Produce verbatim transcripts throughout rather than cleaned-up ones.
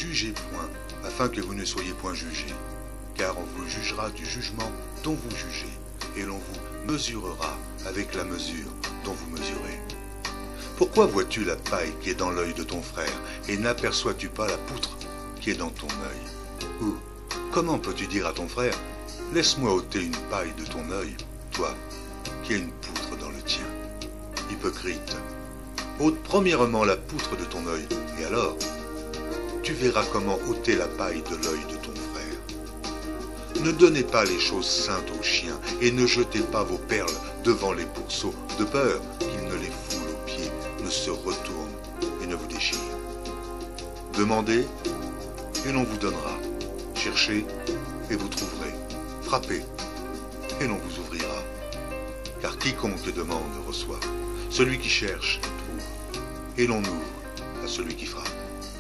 jugez point, afin que vous ne soyez point jugés. Car on vous jugera du jugement dont vous jugez, et l'on vous mesurera avec la mesure dont vous mesurez. Pourquoi vois-tu la paille qui est dans l'œil de ton frère, et n'aperçois-tu pas la poutre qui est dans ton œil? Ou comment peux-tu dire à ton frère, laisse-moi ôter une paille de ton œil, toi qui as une poutre dans le tien? Hypocrite, ôte premièrement la poutre de ton œil, et alors tu verras comment ôter la paille de l'œil de ton frère. Ne donnez pas les choses saintes aux chiens, et ne jetez pas vos perles devant les pourceaux, de peur qu'ils ne les foulent aux pieds, ne se retournent et ne vous déchirent. Demandez, et l'on vous donnera. Cherchez, et vous trouverez. Frappez, et l'on vous ouvrira. Car quiconque demande reçoit. Celui qui cherche trouve, et l'on ouvre à celui qui frappe.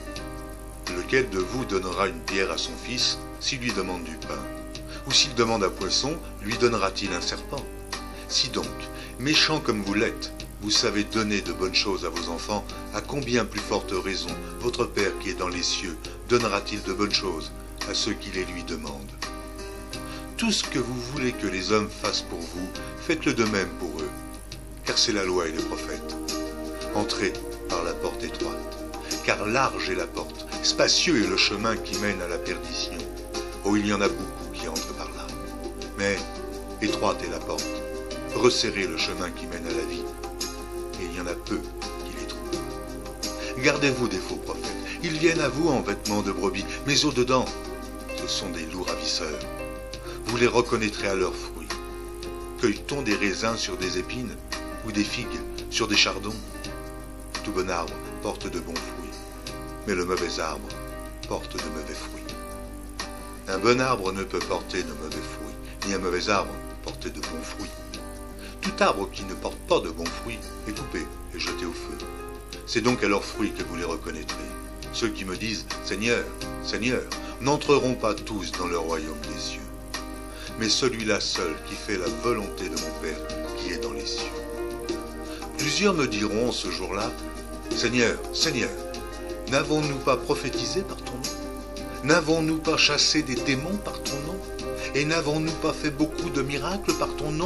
Lequel de vous donnera une pierre à son fils s'il lui demande du pain? Ou s'il demande un poisson, lui donnera-t-il un serpent? Si donc, méchants comme vous l'êtes, vous savez donner de bonnes choses à vos enfants, à combien plus forte raison votre Père qui est dans les cieux donnera-t-il de bonnes choses à ceux qui les lui demandent? Tout ce que vous voulez que les hommes fassent pour vous, faites-le de même pour eux, car c'est la loi et les prophètes. Entrez par la porte étroite, car large est la porte, spacieux est le chemin qui mène à la perdition. Oh, il y en a beaucoup qui entrent par là. Mais étroite est la porte, resserrez le chemin qui mène à la vie, et il y en a peu qui les trouvent. Gardez-vous des faux prophètes, ils viennent à vous en vêtements de brebis, mais au-dedans, ce sont des loups ravisseurs. Vous les reconnaîtrez à leurs fruits. Cueille-t-on des raisins sur des épines, ou des figues sur des chardons? Tout bon arbre porte de bons fruits, mais le mauvais arbre porte de mauvais fruits. Un bon arbre ne peut porter de mauvais fruits, ni un mauvais arbre porter de bons fruits. Tout arbre qui ne porte pas de bons fruits est coupé et jeté au feu. C'est donc à leurs fruits que vous les reconnaîtrez. Ceux qui me disent « Seigneur, Seigneur » n'entreront pas tous dans le royaume des cieux, mais celui-là seul qui fait la volonté de mon Père qui est dans les cieux. Plusieurs me diront ce jour-là « Seigneur, Seigneur, n'avons-nous pas prophétisé par ton nom? N'avons-nous pas chassé des démons par ton nom? Et n'avons-nous pas fait beaucoup de miracles par ton nom ?»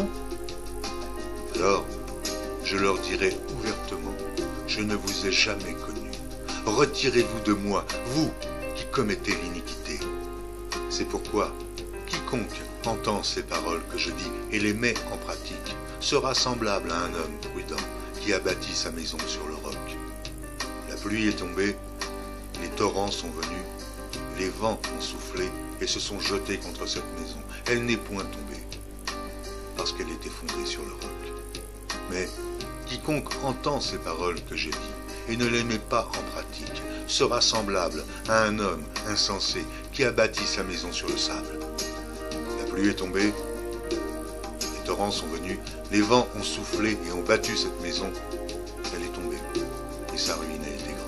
Alors, je leur dirai ouvertement, je ne vous ai jamais connus. Retirez-vous de moi, vous qui commettez l'iniquité. C'est pourquoi, quiconque entend ces paroles que je dis et les met en pratique, sera semblable à un homme prudent qui a bâti sa maison sur le roc. La pluie est tombée, les torrents sont venus, les vents ont soufflé et se sont jetés contre cette maison. Elle n'est point tombée, parce qu'elle était fondée sur le roc. Mais quiconque entend ces paroles que j'ai dites et ne les met pas en pratique sera semblable à un homme insensé qui a bâti sa maison sur le sable. La pluie est tombée, les torrents sont venus, les vents ont soufflé et ont battu cette maison. Elle est tombée, et sa ruine a été grande.